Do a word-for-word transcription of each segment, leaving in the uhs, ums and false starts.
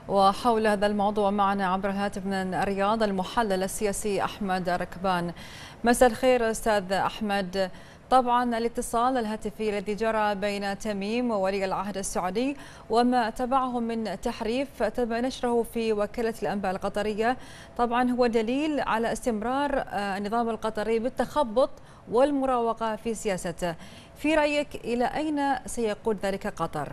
وحول هذا الموضوع معنا عبر الهاتف من الرياض المحلل السياسي أحمد ركبان. مساء الخير أستاذ أحمد. طبعا الاتصال الهاتفي الذي جرى بين تميم وولي العهد السعودي وما تبعه من تحريف تم نشره في وكالة الأنباء القطرية طبعا هو دليل على استمرار النظام القطري بالتخبط والمراوغة في سياسته. في رأيك إلى أين سيقود ذلك قطر؟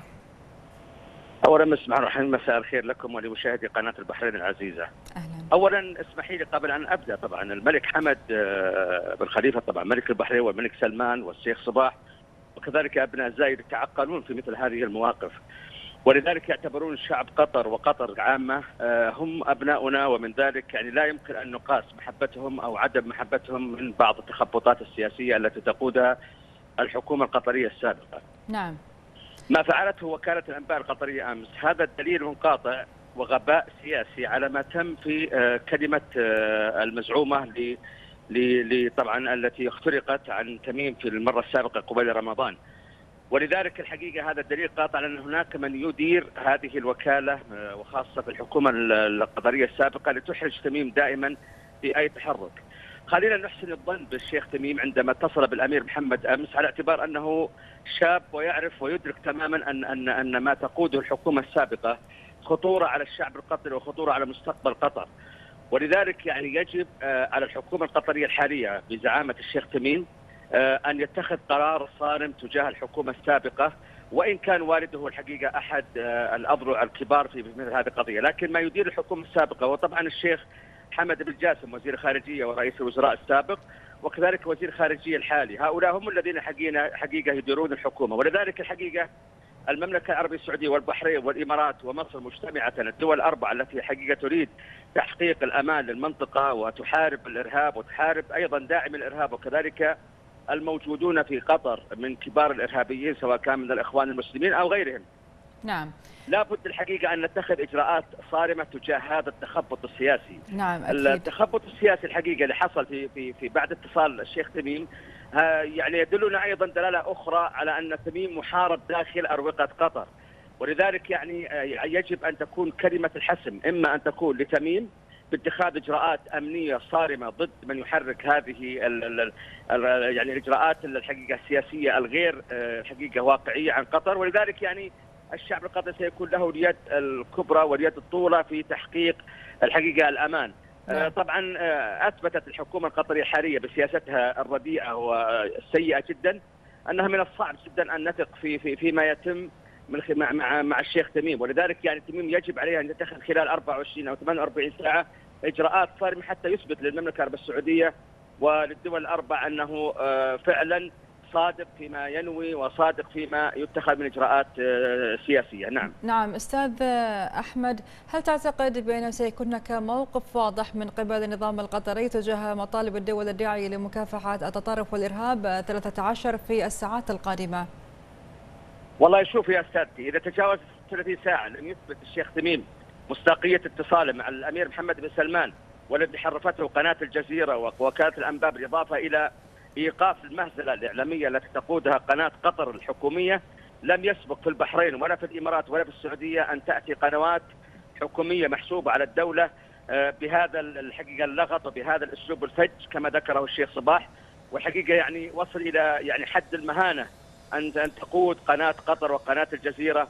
اولا بسم الله الرحمن الرحيم، مساء الخير لكم ولمشاهدي قناه البحرين العزيزه. أهلا. اولا اسمحي لي قبل ان ابدا، طبعا الملك حمد بن خليفه طبعا ملك البحرين والملك سلمان والشيخ صباح وكذلك ابناء زايد يتعقلون في مثل هذه المواقف، ولذلك يعتبرون شعب قطر وقطر عامه هم ابناؤنا، ومن ذلك يعني لا يمكن ان نقاس محبتهم او عدم محبتهم من بعض التخبطات السياسيه التي تقودها الحكومه القطريه السابقه. نعم. ما فعلته وكالة الأنباء القطرية أمس هذا دليل قاطع وغباء سياسي على ما تم في كلمة المزعومة ل طبعا التي اخترقت عن تميم في المرة السابقة قبيل رمضان. ولذلك الحقيقة هذا دليل قاطع أن هناك من يدير هذه الوكالة وخاصة في الحكومة القطرية السابقة لتحرج تميم دائما في أي تحرك. خلينا نحسن الظن بالشيخ تميم عندما اتصل بالامير محمد امس، على اعتبار انه شاب ويعرف ويدرك تماما ان ان ان ما تقوده الحكومه السابقه خطوره على الشعب القطري وخطوره على مستقبل قطر. ولذلك يعني يجب على الحكومه القطريه الحاليه بزعامه الشيخ تميم ان يتخذ قرار صارم تجاه الحكومه السابقه، وان كان والده الحقيقه احد الاضلع الكبار في مثل هذه القضيه، لكن ما يدير الحكومه السابقه وطبعا الشيخ حمد بن جاسم وزير الخارجيه ورئيس الوزراء السابق وكذلك وزير الخارجيه الحالي، هؤلاء هم الذين حقيقه يديرون الحكومه. ولذلك الحقيقه المملكه العربيه السعوديه والبحرين والامارات ومصر مجتمعه، الدول الاربعه التي حقيقه تريد تحقيق الامان للمنطقه وتحارب الارهاب وتحارب ايضا داعم الارهاب وكذلك الموجودون في قطر من كبار الارهابيين سواء كان من الاخوان المسلمين او غيرهم. نعم. لابد الحقيقه ان نتخذ اجراءات صارمه تجاه هذا التخبط السياسي. نعم أكيد. التخبط السياسي الحقيقه اللي حصل في في في بعد اتصال الشيخ تميم يعني يدلنا ايضا دلاله اخرى على ان تميم محارب داخل اروقه قطر، ولذلك يعني يجب ان تكون كلمه الحسم اما ان تكون لتميم باتخاذ اجراءات امنيه صارمه ضد من يحرك هذه ال ال ال يعني الاجراءات الحقيقه السياسيه الغير حقيقه واقعيه عن قطر، ولذلك يعني الشعب القطري سيكون له اليد الكبرى واليد الطولة في تحقيق الحقيقة الأمان. نعم. طبعا أثبتت الحكومة القطرية الحالية بسياستها الرديئة والسيئة جدا أنها من الصعب جدا أن نثق في في فيما يتم من مع مع, مع الشيخ تميم، ولذلك يعني تميم يجب عليه أن يتخذ خلال أربعة وعشرين أو ثمانية وأربعين ساعة إجراءات صارمة حتى يثبت للمملكة العربية السعودية وللدول الأربع أنه فعلا صادق فيما ينوي وصادق فيما يتخذ من إجراءات سياسية. نعم. نعم أستاذ أحمد، هل تعتقد بأنه سيكون هناك موقف واضح من قبل النظام القطري تجاه مطالب الدول الداعية لمكافحة التطرف والإرهاب ثلاثة عشر في الساعات القادمة؟ والله شوف يا أستاذتي، إذا تجاوز ثلاثين ساعة لم يثبت الشيخ تميم مصداقية اتصاله مع الأمير محمد بن سلمان والذي حرفته قناة الجزيرة ووكالة الأنباء بالإضافة إلى إيقاف المهزلة الإعلامية التي تقودها قناة قطر الحكومية، لم يسبق في البحرين ولا في الإمارات ولا في السعودية أن تأتي قنوات حكومية محسوبة على الدولة بهذا الحقيقة اللغط وبهذا الأسلوب الفج كما ذكره الشيخ صباح. والحقيقة يعني وصل إلى يعني حد المهانة أن أن تقود قناة قطر وقناة الجزيرة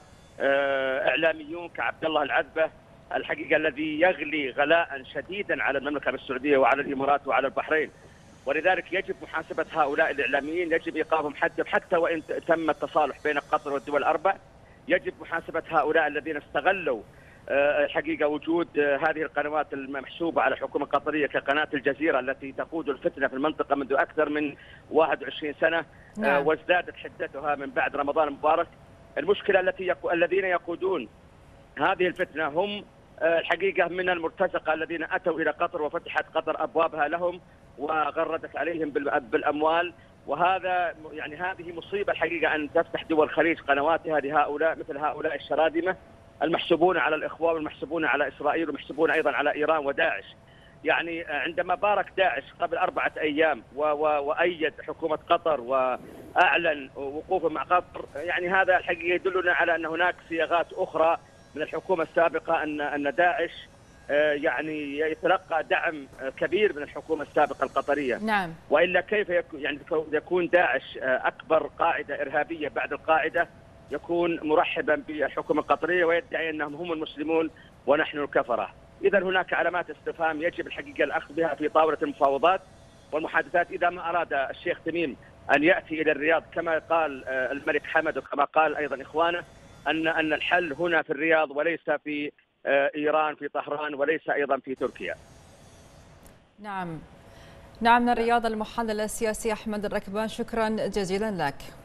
إعلاميون كعبد الله العذبة الحقيقة الذي يغلي غلاء شديدا على المملكة السعودية وعلى الإمارات وعلى البحرين. ولذلك يجب محاسبة هؤلاء الإعلاميين، يجب إيقافهم حتى حتى وإن تم التصالح بين قطر والدول الأربع، يجب محاسبة هؤلاء الذين استغلوا الحقيقة وجود هذه القنوات المحسوبة على الحكومة القطرية كقناة الجزيرة التي تقود الفتنة في المنطقة منذ أكثر من واحد وعشرين سنة. نعم. وازدادت حدتها من بعد رمضان المبارك. المشكلة التي يقو... الذين يقودون هذه الفتنة هم الحقيقة من المرتزقة الذين أتوا إلى قطر وفتحت قطر أبوابها لهم وغردت عليهم بالأموال، وهذا يعني هذه مصيبة الحقيقة أن تفتح دول الخليج قنواتها لهؤلاء مثل هؤلاء الشراذمة المحسوبون على الإخوان والمحسوبون على إسرائيل والمحسوبون أيضا على إيران وداعش. يعني عندما بارك داعش قبل أربعة أيام وأيد حكومة قطر وأعلن وقوفه مع قطر، يعني هذا الحقيقة يدلنا على أن هناك صياغات أخرى من الحكومة السابقة أن أن داعش يعني يتلقى دعم كبير من الحكومة السابقة القطرية. نعم. وإلا كيف يكون يعني يكون داعش أكبر قاعدة إرهابية بعد القاعدة، يكون مرحبا بالحكومة القطرية ويدعي أنهم هم المسلمون ونحن الكفرة. إذا هناك علامات استفهام يجب الحقيقة الأخذ بها في طاولة المفاوضات والمحادثات. إذا ما أراد الشيخ تميم أن يأتي إلى الرياض كما قال الملك حمد وكما قال أيضا إخوانه أن أن الحل هنا في الرياض وليس في إيران في طهران وليس أيضا في تركيا. نعم. نعم، من الرياض المحلل السياسي أحمد الركبان، شكرا جزيلا لك.